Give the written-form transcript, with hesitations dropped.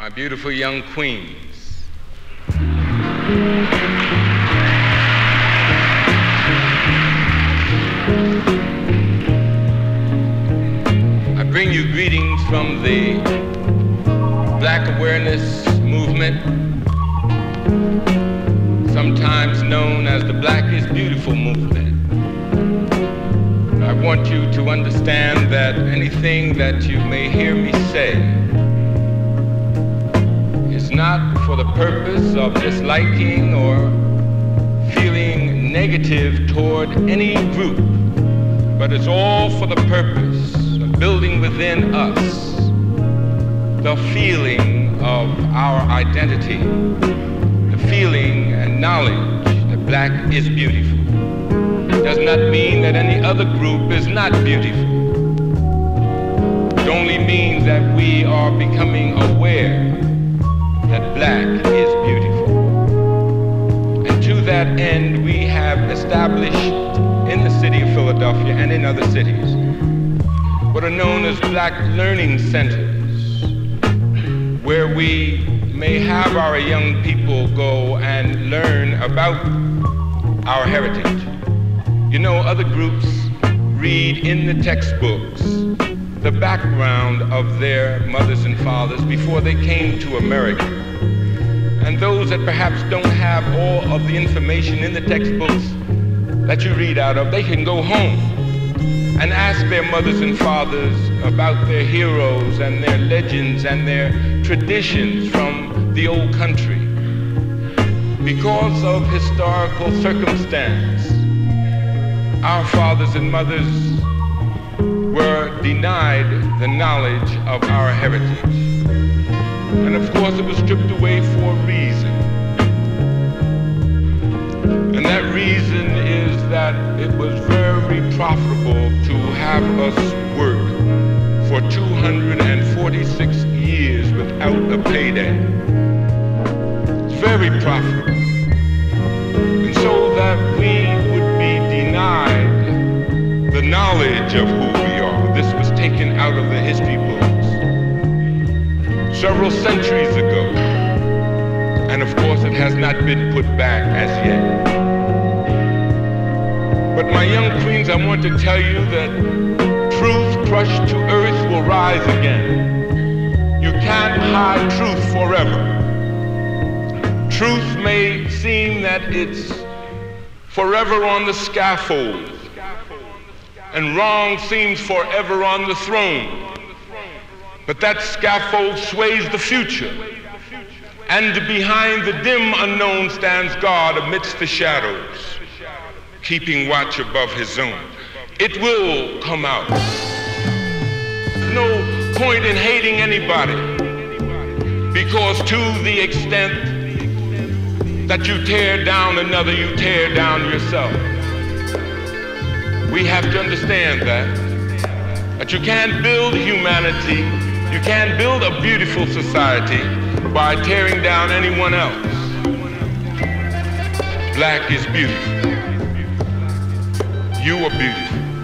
my beautiful young queens. I bring you greetings from the Black Awareness Movement, sometimes known as the Black is Beautiful movement. I want you to understand that anything that you may hear me say is not for the purpose of disliking or feeling negative toward any group, but it's all for the purpose of building within us the feeling of our identity, the feeling and knowledge that Black is beautiful. It does not mean that any other group is not beautiful. It only means that we are becoming aware that Black is beautiful. And to that end, we have established in the city of Philadelphia and in other cities what are known as Black Learning Centers, where we may have our young people go and learn about our heritage. You know, other groups read in the textbooks the background of their mothers and fathers before they came to America. And those that perhaps don't have all of the information in the textbooks that you read out of, they can go home and ask their mothers and fathers about their heroes and their legends and their traditions from the old country. Because of historical circumstance, our fathers and mothers were denied the knowledge of our heritage. And of course it was stripped away for a reason. And that reason is that it was very profitable to have us work for 246 years without a payday. It's very profitable. And so that we would be denied the knowledge of who we are. This was taken out of the history books several centuries ago. And of course it has not been put back as yet. But my young queens, I want to tell you that truth crushed to earth will rise again. You can't hide truth forever. Truth may seem that it's forever on the scaffold, and wrong seems forever on the throne. But that scaffold sways the future, and behind the dim unknown stands God amidst the shadows, keeping watch above his zone. It will come out. No point in hating anybody, because to the extent that you tear down another, you tear down yourself. We have to understand that you can't build humanity, you can't build a beautiful society by tearing down anyone else. Black is beautiful. You are beautiful.